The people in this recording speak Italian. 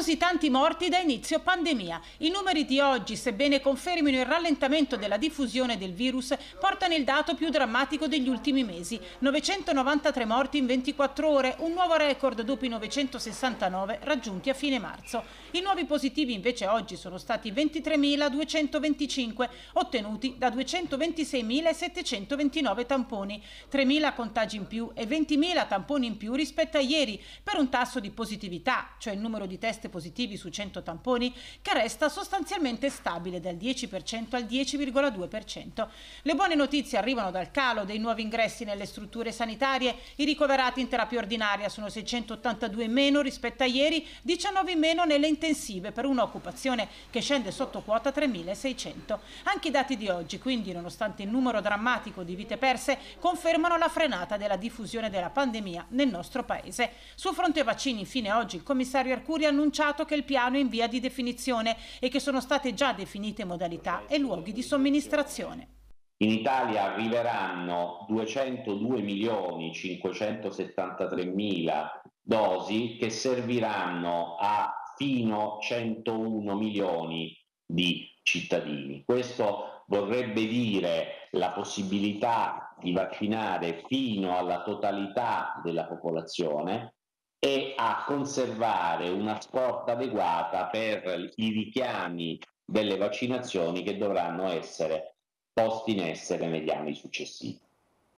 Così tanti morti da inizio pandemia. I numeri di oggi, sebbene confermino il rallentamento della diffusione del virus, portano il dato più drammatico degli ultimi mesi. 993 morti in 24 ore, un nuovo record dopo i 969 raggiunti a fine marzo. I nuovi positivi invece oggi sono stati 23.225, ottenuti da 226.729 tamponi, 3.000 contagi in più e 20.000 tamponi in più rispetto a ieri, per un tasso di positività, cioè il numero di test positivi su 100 tamponi, che resta sostanzialmente stabile dal 10% al 10,2%. Le buone notizie arrivano dal calo dei nuovi ingressi nelle strutture sanitarie. I ricoverati in terapia ordinaria sono 682 in meno rispetto a ieri, 19 in meno nelle intensive, per un'occupazione che scende sotto quota 3.600. Anche i dati di oggi, quindi, nonostante il numero drammatico di vite perse, confermano la frenata della diffusione della pandemia nel nostro paese. Sul fronte vaccini, infine, oggi il commissario Arcuri ha annunciato che il piano è in via di definizione e che sono state già definite modalità e luoghi di somministrazione. In Italia arriveranno 202.573.000 dosi che serviranno a fino 101 milioni di cittadini. Questo vorrebbe dire la possibilità di vaccinare fino alla totalità della popolazione e a conservare una scorta adeguata per i richiami delle vaccinazioni che dovranno essere posti in essere negli anni successivi.